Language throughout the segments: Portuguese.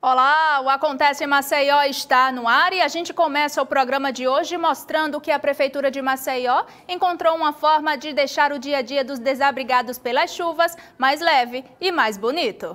Olá, o Acontece em Maceió está no ar e a gente começa o programa de hoje mostrando que a Prefeitura de Maceió encontrou uma forma de deixar o dia a dia dos desabrigados pelas chuvas mais leve e mais bonito.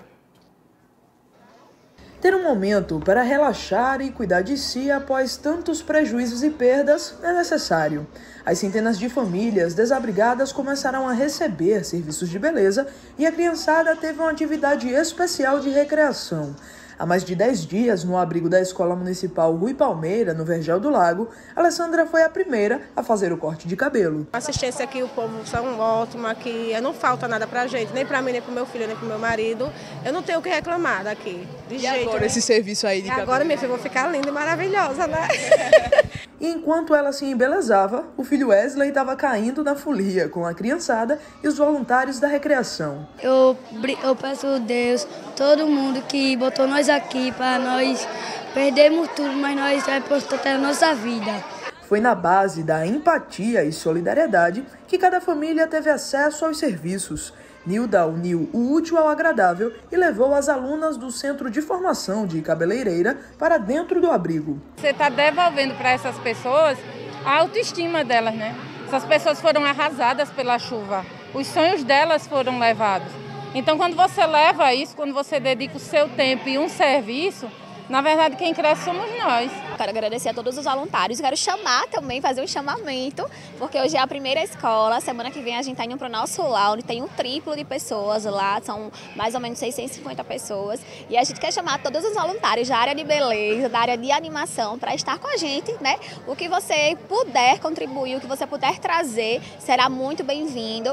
Ter um momento para relaxar e cuidar de si após tantos prejuízos e perdas é necessário. As centenas de famílias desabrigadas começaram a receber serviços de beleza e a criançada teve uma atividade especial de recreação. Há mais de 10 dias, no abrigo da Escola Municipal Rui Palmeira, no Vergel do Lago, Alessandra foi a primeira a fazer o corte de cabelo. A assistência aqui, o povo são ótima, aqui não falta nada pra gente, nem pra mim, nem pro meu filho, nem pro meu marido. Eu não tenho o que reclamar daqui, de jeito. Agora esse serviço aí de cabelo? Agora, minha filha, vou ficar linda e maravilhosa, né? E enquanto ela se embelezava, o filho Wesley estava caindo na folia com a criançada e os voluntários da recreação. Eu peço a Deus, todo mundo que botou nós aqui para nós perdermos tudo, mas nós vamos proteger a nossa vida. Foi na base da empatia e solidariedade que cada família teve acesso aos serviços. Nilda uniu o útil ao agradável e levou as alunas do Centro de Formação de Cabeleireira para dentro do abrigo. Você está devolvendo para essas pessoas a autoestima delas, né? Essas pessoas foram arrasadas pela chuva, os sonhos delas foram levados. Então, quando você leva isso, quando você dedica o seu tempo e um serviço, na verdade, quem cresce somos nós. Quero agradecer a todos os voluntários, quero chamar também, fazer um chamamento, porque hoje é a primeira escola, semana que vem a gente está indo para o nosso lar, onde tem um triplo de pessoas lá, são mais ou menos 650 pessoas, e a gente quer chamar todos os voluntários da área de beleza, da área de animação, para estar com a gente, né? O que você puder contribuir, o que você puder trazer, será muito bem-vindo.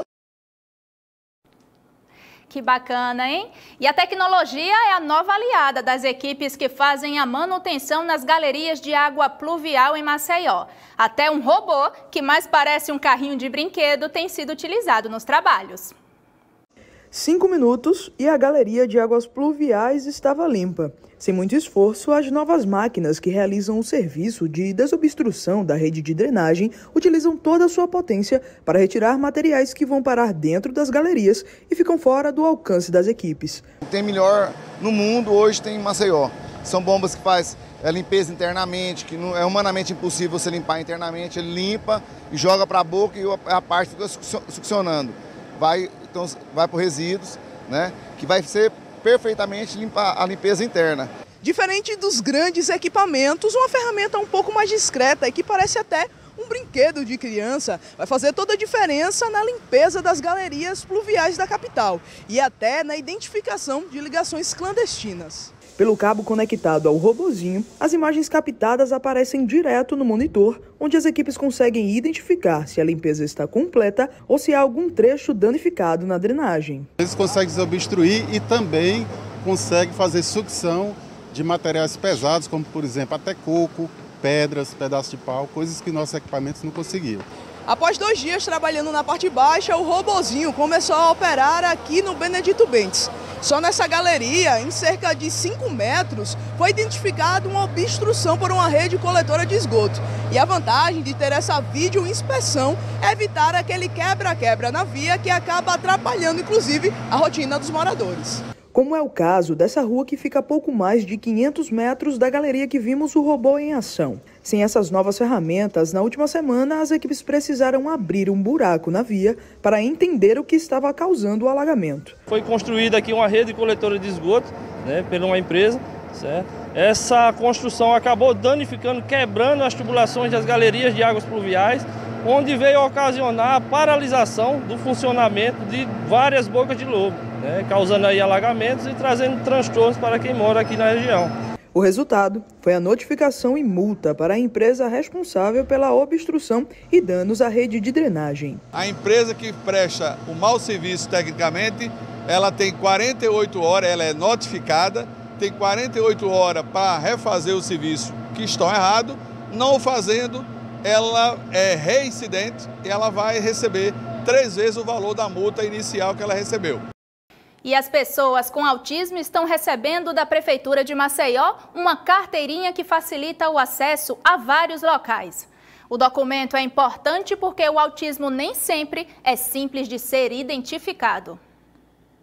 Que bacana, hein? E a tecnologia é a nova aliada das equipes que fazem a manutenção nas galerias de água pluvial em Maceió. Até um robô, que mais parece um carrinho de brinquedo, tem sido utilizado nos trabalhos. 5 minutos e a galeria de águas pluviais estava limpa. Sem muito esforço, as novas máquinas que realizam o serviço de desobstrução da rede de drenagem utilizam toda a sua potência para retirar materiais que vão parar dentro das galerias e ficam fora do alcance das equipes. Tem melhor no mundo, hoje tem em Maceió. São bombas que faz a limpeza internamente, que não é humanamente impossível você limpar internamente. Ele limpa e joga para a boca e a parte fica succionando. Vai para os resíduos, né, que vai ser perfeitamente a limpeza interna. Diferente dos grandes equipamentos, uma ferramenta um pouco mais discreta e que parece até um brinquedo de criança vai fazer toda a diferença na limpeza das galerias pluviais da capital e até na identificação de ligações clandestinas. Pelo cabo conectado ao robozinho, as imagens captadas aparecem direto no monitor, onde as equipes conseguem identificar se a limpeza está completa ou se há algum trecho danificado na drenagem. Eles conseguem desobstruir e também conseguem fazer sucção de materiais pesados, como por exemplo até coco, pedras, pedaços de pau, coisas que nossos equipamentos não conseguiam. Após 2 dias trabalhando na parte baixa, o robozinho começou a operar aqui no Benedito Bentes. Só nessa galeria, em cerca de 5 metros, foi identificada uma obstrução por uma rede coletora de esgoto. E a vantagem de ter essa vídeo-inspeção é evitar aquele quebra-quebra na via que acaba atrapalhando, inclusive, a rotina dos moradores. Como é o caso dessa rua que fica a pouco mais de 500 metros da galeria que vimos o robô em ação. Sem essas novas ferramentas, na última semana, as equipes precisaram abrir um buraco na via para entender o que estava causando o alagamento. Foi construída aqui uma rede coletora de esgoto, né, por uma empresa, certo? Essa construção acabou danificando, quebrando as tubulações das galerias de águas pluviais, onde veio a ocasionar a paralisação do funcionamento de várias bocas de lobo, né, causando aí alagamentos e trazendo transtornos para quem mora aqui na região. O resultado foi a notificação e multa para a empresa responsável pela obstrução e danos à rede de drenagem. A empresa que presta o mau serviço tecnicamente, ela tem 48 horas, ela é notificada, tem 48 horas para refazer o serviço que estão errado, não o fazendo, ela é reincidente e ela vai receber 3 vezes o valor da multa inicial que ela recebeu. E as pessoas com autismo estão recebendo da Prefeitura de Maceió uma carteirinha que facilita o acesso a vários locais. O documento é importante porque o autismo nem sempre é simples de ser identificado.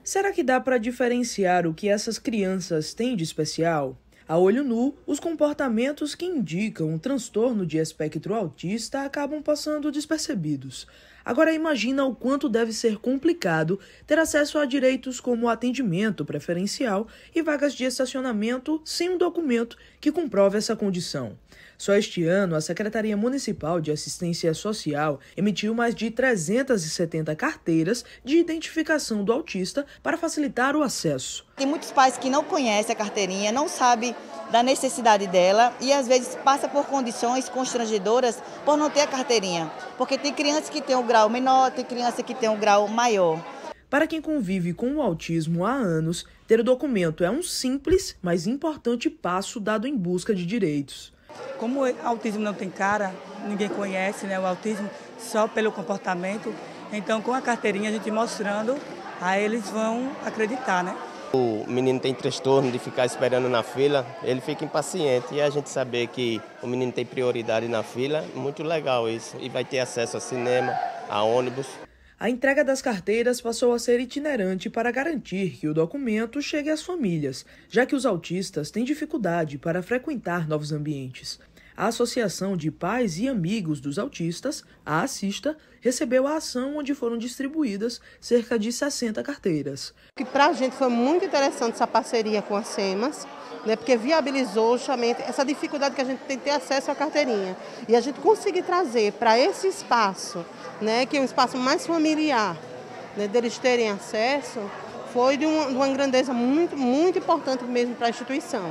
Será que dá para diferenciar o que essas crianças têm de especial? A olho nu, os comportamentos que indicam um transtorno de espectro autista acabam passando despercebidos. Agora imagina o quanto deve ser complicado ter acesso a direitos como atendimento preferencial e vagas de estacionamento sem um documento que comprove essa condição. Só este ano, a Secretaria Municipal de Assistência Social emitiu mais de 370 carteiras de identificação do autista para facilitar o acesso. Tem muitos pais que não conhecem a carteirinha, não sabem da necessidade dela e às vezes passa por condições constrangedoras por não ter a carteirinha. Porque tem crianças que têm um grau menor, tem criança que tem um grau maior. Para quem convive com o autismo há anos, ter o documento é um simples, mas importante passo dado em busca de direitos. Como o autismo não tem cara, ninguém conhece, né, o autismo só pelo comportamento, então com a carteirinha a gente mostrando, aí eles vão acreditar, né? O menino tem transtorno de ficar esperando na fila, ele fica impaciente e a gente saber que o menino tem prioridade na fila, muito legal isso, e vai ter acesso a cinema, a ônibus. A entrega das carteiras passou a ser itinerante para garantir que o documento chegue às famílias, já que os autistas têm dificuldade para frequentar novos ambientes. A Associação de Pais e Amigos dos Autistas, a Assista, recebeu a ação onde foram distribuídas cerca de 60 carteiras. Para a gente foi muito interessante essa parceria com a SEMAS, né, porque viabilizou justamente essa dificuldade que a gente tem de ter acesso à carteirinha. E a gente conseguir trazer para esse espaço, né, que é um espaço mais familiar, né, deles terem acesso, foi de uma grandeza muito importante mesmo para a instituição.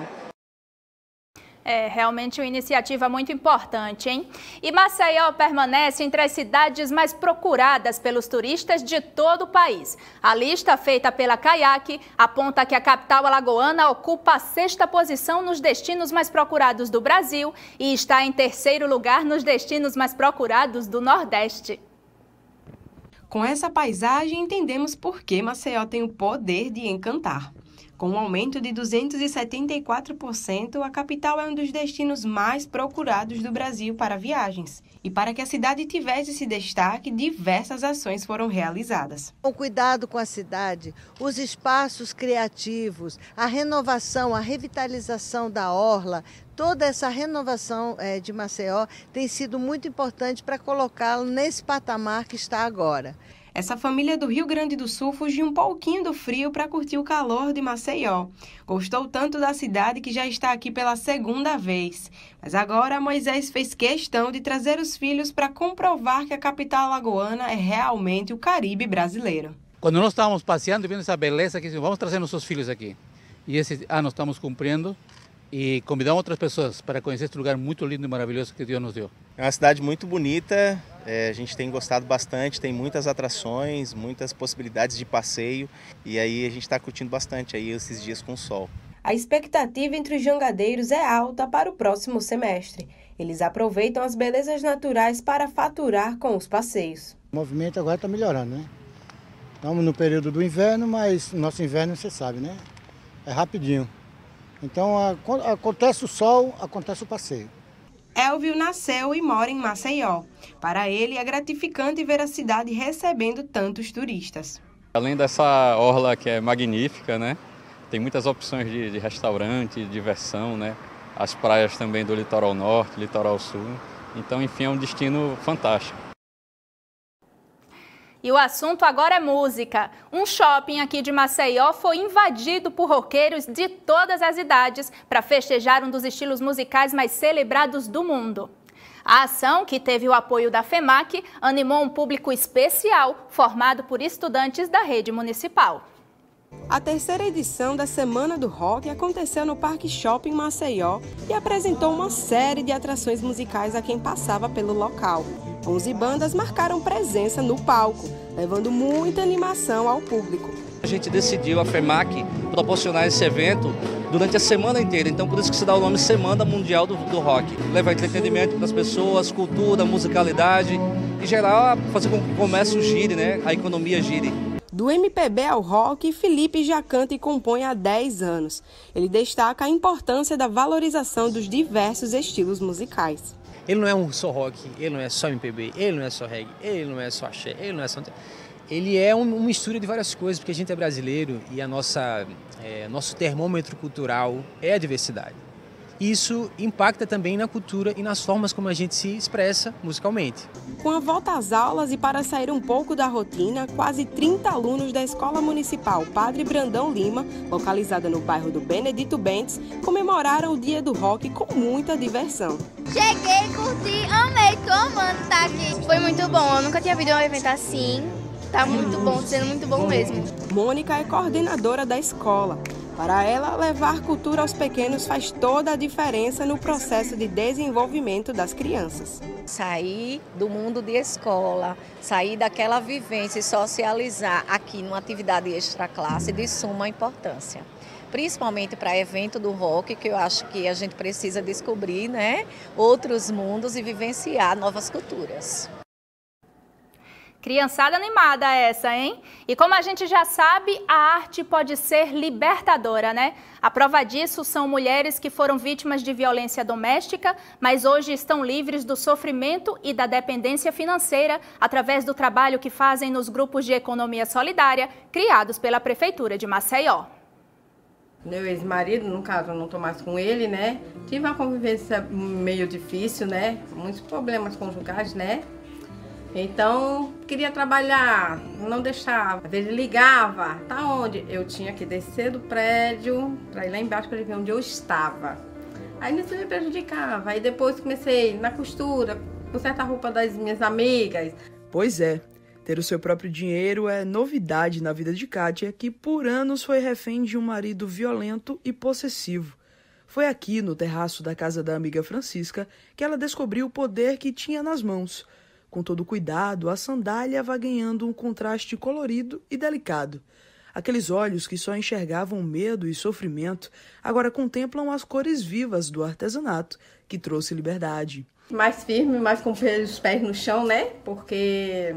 É realmente uma iniciativa muito importante, hein? E Maceió permanece entre as cidades mais procuradas pelos turistas de todo o país. A lista feita pela Caiaque aponta que a capital alagoana ocupa a 6ª posição nos destinos mais procurados do Brasil e está em 3º lugar nos destinos mais procurados do Nordeste. Com essa paisagem, entendemos por que Maceió tem o poder de encantar. Com um aumento de 274%, a capital é um dos destinos mais procurados do Brasil para viagens. E para que a cidade tivesse esse destaque, diversas ações foram realizadas. O cuidado com a cidade, os espaços criativos, a renovação, a revitalização da orla, toda essa renovação de Maceió tem sido muito importante para colocá-lo nesse patamar que está agora. Essa família do Rio Grande do Sul fugiu um pouquinho do frio para curtir o calor de Maceió. Gostou tanto da cidade que já está aqui pela 2ª vez. Mas agora Moisés fez questão de trazer os filhos para comprovar que a capital alagoana é realmente o Caribe brasileiro. Quando nós estávamos passeando e vendo essa beleza, que vamos trazer nossos filhos aqui. E esse ano estamos cumprindo e convidamos outras pessoas para conhecer este lugar muito lindo e maravilhoso que Deus nos deu. É uma cidade muito bonita, a gente tem gostado bastante, tem muitas atrações, muitas possibilidades de passeio e aí a gente está curtindo bastante aí esses dias com o sol. A expectativa entre os jangadeiros é alta para o próximo semestre. Eles aproveitam as belezas naturais para faturar com os passeios. O movimento agora está melhorando, né? Estamos no período do inverno, mas nosso inverno você sabe, né? É rapidinho. Então acontece o sol, acontece o passeio. Elvio nasceu e mora em Maceió. Para ele é gratificante ver a cidade recebendo tantos turistas. Além dessa orla que é magnífica, né? Tem muitas opções de restaurante, de diversão, né? As praias também do litoral norte, litoral sul. Então, enfim, é um destino fantástico. E o assunto agora é música. Um shopping aqui de Maceió foi invadido por roqueiros de todas as idades para festejar um dos estilos musicais mais celebrados do mundo. A ação, que teve o apoio da FEMAC, animou um público especial formado por estudantes da rede municipal. A 3ª edição da Semana do Rock aconteceu no Parque Shopping Maceió e apresentou uma série de atrações musicais a quem passava pelo local. 11 bandas marcaram presença no palco, levando muita animação ao público. A gente decidiu, a FEMAC, proporcionar esse evento durante a semana inteira, então por isso que se dá o nome Semana Mundial do Rock. Levar entretenimento para as pessoas, cultura, musicalidade, e geral fazer com que o comércio gire, né? A economia gire. Do MPB ao rock, Felipe já canta e compõe há 10 anos. Ele destaca a importância da valorização dos diversos estilos musicais. Ele não é só rock, ele não é só MPB, ele não é só reggae, ele não é só axé, ele não é só... ele é uma mistura de várias coisas, porque a gente é brasileiro e nosso termômetro cultural é a diversidade. Isso impacta também na cultura e nas formas como a gente se expressa musicalmente. Com a volta às aulas e para sair um pouco da rotina, quase 30 alunos da Escola Municipal Padre Brandão Lima, localizada no bairro do Benedito Bentes, comemoraram o Dia do Rock com muita diversão. Cheguei, curti, amei, tô amando estar aqui. Foi muito bom, eu nunca tinha visto um evento assim. Tá muito bom, sendo muito bom mesmo. Mônica é coordenadora da escola. Para ela, levar cultura aos pequenos faz toda a diferença no processo de desenvolvimento das crianças. Sair do mundo de escola, sair daquela vivência e socializar aqui numa atividade extraclasse de suma importância. Principalmente para evento do rock, que eu acho que a gente precisa descobrir, né, outros mundos e vivenciar novas culturas. Criançada animada essa, hein? E como a gente já sabe, a arte pode ser libertadora, né? A prova disso são mulheres que foram vítimas de violência doméstica, mas hoje estão livres do sofrimento e da dependência financeira através do trabalho que fazem nos grupos de economia solidária criados pela Prefeitura de Maceió. Meu ex-marido, no caso, eu não estou mais com ele, né? Tive uma convivência meio difícil, né? Muitos problemas conjugais, né? Então, queria trabalhar, não deixava. Às vezes ligava, tá onde? Eu tinha que descer do prédio para ir lá embaixo para ele ver onde eu estava. Aí isso me prejudicava. Aí depois comecei na costura, consertar a roupa das minhas amigas. Pois é, ter o seu próprio dinheiro é novidade na vida de Kátia, que por anos foi refém de um marido violento e possessivo. Foi aqui, no terraço da casa da amiga Francisca, que ela descobriu o poder que tinha nas mãos. Com todo cuidado, a sandália vai ganhando um contraste colorido e delicado. Aqueles olhos que só enxergavam medo e sofrimento, agora contemplam as cores vivas do artesanato que trouxe liberdade. Mais firme, mais com os pés no chão, né? Porque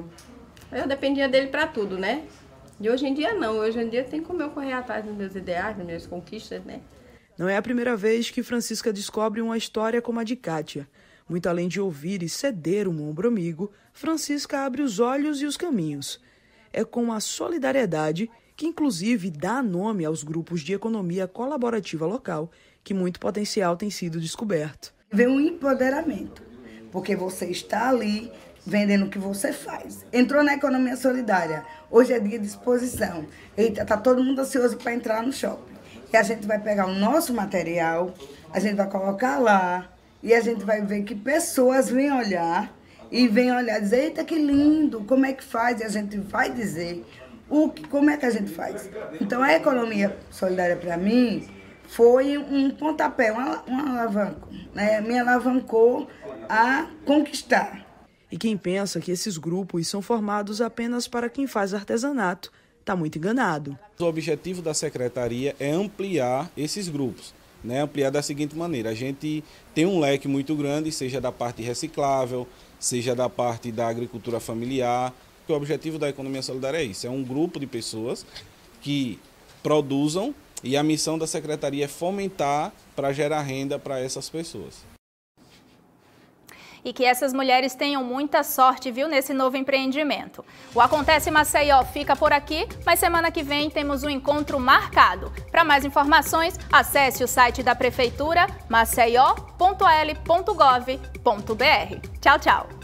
eu dependia dele para tudo, né? E hoje em dia não. Hoje em dia tem como eu correr atrás dos meus ideais, das minhas conquistas, né? Não é a primeira vez que Francisca descobre uma história como a de Kátia. Muito além de ouvir e ceder um ombro amigo, Francisca abre os olhos e os caminhos. É com a solidariedade, que inclusive dá nome aos grupos de economia colaborativa local, que muito potencial tem sido descoberto. Vem um empoderamento, porque você está ali vendendo o que você faz. Entrou na economia solidária, hoje é dia de exposição. Eita, tá todo mundo ansioso para entrar no shopping. E a gente vai pegar o nosso material, a gente vai colocar lá, e a gente vai ver que pessoas vêm olhar e vêm olhar e dizer, eita, que lindo, como é que faz? E a gente vai dizer como é que a gente faz. Então, a economia solidária, para mim, foi um pontapé, um alavanco, né? Me alavancou a conquistar. E quem pensa que esses grupos são formados apenas para quem faz artesanato, está muito enganado. O objetivo da secretaria é ampliar esses grupos. Ampliar da seguinte maneira, a gente tem um leque muito grande, seja da parte reciclável, seja da parte da agricultura familiar, que o objetivo da economia solidária é isso, é um grupo de pessoas que produzam e a missão da secretaria é fomentar para gerar renda para essas pessoas. E que essas mulheres tenham muita sorte, viu, nesse novo empreendimento. O Acontece Maceió fica por aqui, mas semana que vem temos um encontro marcado. Para mais informações, acesse o site da Prefeitura, maceió.l.gov.br. Tchau, tchau!